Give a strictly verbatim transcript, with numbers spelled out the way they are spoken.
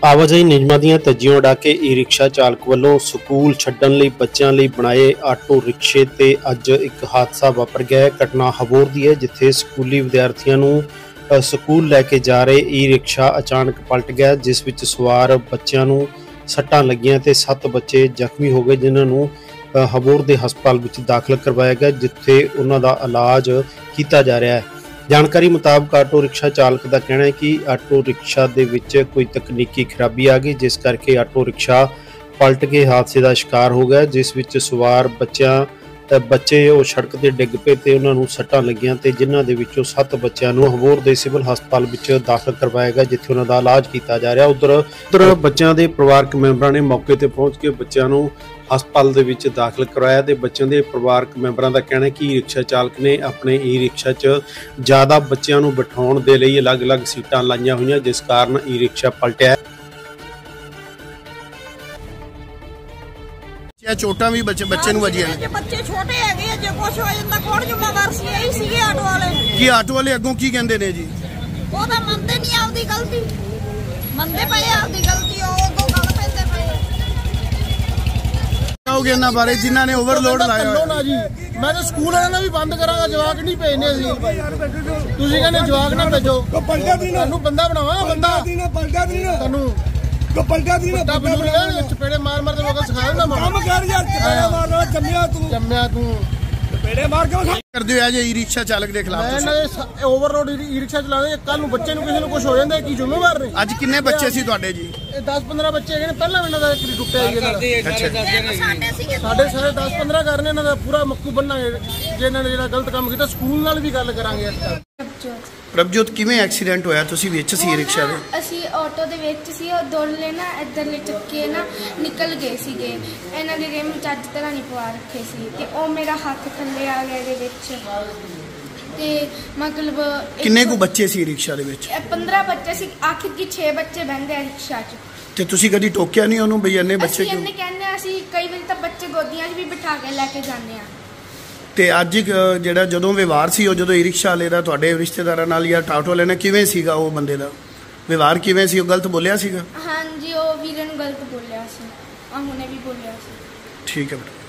आवाजाही नियमां ਦੀਆਂ ਧੱਜੀਆਂ ਉਡਾ ਕੇ ਈ ਰਿਕਸ਼ਾ ਚਾਲਕ ਵੱਲੋਂ ਸਕੂਲ ਛੱਡਣ ਲਈ ਬੱਚਿਆਂ ਲਈ ਬਣਾਏ ਆਟੋ ਰਿਕਸ਼ੇ ਤੇ ਅੱਜ ਇੱਕ ਹਾਦਸਾ ਵਾਪਰ ਗਿਆ ਹੈ। ਘਟਨਾ ਹਬੋਰ ਦੀ ਹੈ, ਜਿੱਥੇ ਸਕੂਲੀ ਵਿਦਿਆਰਥੀਆਂ ਨੂੰ ਸਕੂਲ ਲੈ ਕੇ ਜਾ ਰਹੇ ਈ ਰਿਕਸ਼ਾ ਅਚਾਨਕ ਪਲਟ ਗਿਆ, ਜਿਸ ਵਿੱਚ ਸਵਾਰ ਬੱਚਿਆਂ ਨੂੰ ਸੱਟਾਂ ਲੱਗੀਆਂ ਤੇ ਸੱਤ ਬੱਚੇ ਜ਼ਖਮੀ ਹੋ ਗਏ, ਜਿਨ੍ਹਾਂ ਨੂੰ ਹਬੋਰ ਦੇ ਹਸਪਤਾਲ ਵਿੱਚ ਦਾਖਲ ਕਰਵਾਇਆ ਗਿਆ, ਜਿੱਥੇ ਉਹਨਾਂ ਦਾ ਇਲਾਜ ਕੀਤਾ ਜਾ ਰਿਹਾ है। जानकारी मुताबिक आटो रिक्शा चालक का कहना है कि आटो रिक्शा दे विच कोई तकनीकी खराबी आ गई, जिस करके आटो रिक्शा पलट के हादसे का शिकार हो गया, जिस विच सवार बच्चा बच्चे वो सड़क ते डिग पे ते उन्हां नूं सट्टां लगियां ते जिन्हां दे विचों सत्त बच्चों नूं हबोर दे सिविल हस्पताल विच दाखिल करवाया गया, जिथे उन्हां दा इलाज किया जा रहा। उधर उधर बच्चों के परिवारक मैंबरां ने मौके ते पहुंच के बच्चों नूं हस्पताल दे विच दाखिल करवाया ते बच्चों के परिवारक मैंबरां दा कहना है कि ई रिक्शा चालक ने अपने ई रिक्शा च ज़्यादा बच्चों नूं बिठाउण दे लई अलग अलग सीटां लाईआं होईआं, जिस कारण ई रिक्शा पलटिआ। चोटां भी बच्चे बच्चे नूं वजीआं ने, बच्चे छोटे हैगे जे कुछ हो जांदा कौन ਜ਼ਿੰਮੇਵਾਰ ਸੀ? ਇਹੀ ਸੀਗੇ ਆਟੋ ਵਾਲੇ। ਕੀ ਆਟੋ ਵਾਲੇ ਅੱਗੋਂ ਕੀ ਕਹਿੰਦੇ ਨੇ ਜੀ? ਉਹ ਤਾਂ ਮੰਨਦੇ ਨਹੀਂ ਆਪਦੀ ਗਲਤੀ, ਮੰਨਦੇ ਪਏ ਆਪਦੀ ਗਲਤੀ, ਉਹ ਉਦੋਂ ਗੱਲ ਪੈਂਦੇ ਪਏ। ਕਹੋਗੇ ਇਹਨਾਂ ਬਾਰੇ ਜਿਨ੍ਹਾਂ ਨੇ ਓਵਰਲੋਡ ਲਾਇਆ ਹੋਇਆ? ਨਾ ਜੀ, ਮੈਂ ਤਾਂ ਸਕੂਲ ਵਾਲਿਆਂ ਨੂੰ ਵੀ ਬੰਦ ਕਰਾਂਗਾ, ਜਵਾਕ ਨਹੀਂ ਭੇਜਨੇ ਅਸੀਂ। ਤੁਸੀਂ ਕਹਿੰਦੇ ਜਵਾਕ ਨਾ ਭੇਜੋ, ਤੁਹਾਨੂੰ ਬੰਦਾ ਬਣਾਵਾਂਗਾ, ਬੰਦਾ ਤੁਹਾਨੂੰ पलटा दी ना चपेड़े मार मार के लोग सिखाया ना काम कर यार, चपेड़े मारना जम्मिया तू जम्मिया तू चपेड़े मार के कर दियो आज ई रिक्शा चालक दे खिलाफ मैं ओवरलोड ई रिक्शा चलाने कल ਨੂੰ ਬੱਚੇ ਨੂੰ ਕਿਸੇ ਨੂੰ ਕੁਝ ਹੋ ਜਾਂਦਾ ਕੀ ਜ਼ਿੰਮੇਵਾਰ ਨੇ? ਅੱਜ ਕਿੰਨੇ ਬੱਚੇ ਸੀ ਤੁਹਾਡੇ ਜੀ? ਇਹ ਦਸ ਪੰਦਰਾਂ ਬੱਚੇ ਹੈਗੇ ਨੇ, ਪਹਿਲਾਂ ਇਹਨਾਂ ਦਾ ਇੱਕ ਟੁੱਟਿਆ ਜੀ ਇਹਨਾਂ ਦਾ। ਸਾਡੇ ਸਾਡੇ ਸਾਰੇ ਦਸ ਪੰਦਰਾਂ ਕਰਨੇ, ਇਹਨਾਂ ਦਾ ਪੂਰਾ ਮੱਕੂ ਬੰਨਾਂਗੇ ਜੇ ਇਹਨਾਂ ਨੇ ਜਿਹੜਾ ਗਲਤ ਕੰਮ ਕੀਤਾ। ਸਕੂਲ ਨਾਲ ਵੀ ਗੱਲ ਕਰਾਂਗੇ ਇਸ ਦਾ। ਪ੍ਰਭਜੋਤ, ਕਿਵੇਂ ਐਕਸੀਡੈਂਟ ਹੋਇਆ? ਤੁਸੀਂ ਵਿੱਚ ਸੀ ਰਿਕਸ਼ਾ ਦੇ? ਅਸੀਂ ਆਟੋ ਦੇ ਵਿੱਚ ਸੀ, ਉਹ ਦੋਲੇ ਨਾ ਇੱਧਰਲੇ ਚੱਕੇ ਨਾ ਨਿਕਲ ਗਏ ਸੀਗੇ, ਇਹਨਾਂ ਦੇ ਰਿਮ ਚੱਜ ਤਰ੍ਹਾਂ ਨਹੀਂ ਪਵਾ ਰੱਖੇ ਸੀ ਤੇ ਉਹ ਮੇਰਾ ਹੱਥ ਥੱਲੇ ਆ ਗਿਆ ਇਹਦੇ ਵਿੱਚ। ਤੇ ਮਤਲਬ ਕਿੰਨੇ ਕੁ ਬੱਚੇ ਸੀ ਰਿਕਸ਼ਾ ਦੇ ਵਿੱਚ? ਪੰਦਰਾਂ ਬੱਚੇ ਸੀ, ਆਖਿਰ ਕੀ ਛੇ ਬੱਚੇ ਬਹਿੰਦੇ ਆ ਰਿਕਸ਼ਾ 'ਚ। ਤੇ ਤੁਸੀਂ ਕਦੀ ਟੋਕਿਆ ਨਹੀਂ ਉਹਨੂੰ ਬਈ ਇੰਨੇ ਬੱਚੇ ਕਿਉਂ? ਅਸੀਂ ਕਹਿੰਦੇ ਅਸੀਂ ਕਈ ਵਾਰੀ ਤਾਂ ਬੱਚੇ ਗੋਦੀਆਂ 'ਚ ਵੀ ਬਿਠਾ ਕੇ ਲੈ ਕੇ ਜਾਂਦੇ ਆ। ਤੇ ਅੱਜ ਜਿਹੜਾ ਜਦੋਂ ਵਿਵਹਾਰ ਸੀ ਉਹ ਜਦੋਂ ਈ ਰਿਕਸ਼ਾ ਵਾਲੇ ਦਾ ਤੁਹਾਡੇ ਰਿਸ਼ਤੇਦਾਰਾਂ ਨਾਲ ਜਾਂ ਆਟੋ ਵਾਲੇ ਨਾਲ ਕਿਵੇਂ ਸੀਗਾ? ਉਹ ਬੰਦੇ ਦਾ ਵਿਵਹਾਰ ਕਿਵੇਂ ਸੀ? ਉਹ ਗਲਤ ਬੋਲਿਆ ਸੀਗਾ? ਹਾਂਜੀ, ਉਹ ਵੀਰੇ ਨੂੰ ਗਲਤ ਬੋਲਿਆ ਸੀ, ਆ ਹੁਣੇ ਵੀ ਬੋਲਿਆ ਸੀ। ਠੀਕ ਹੈ ਬੇਟਾ।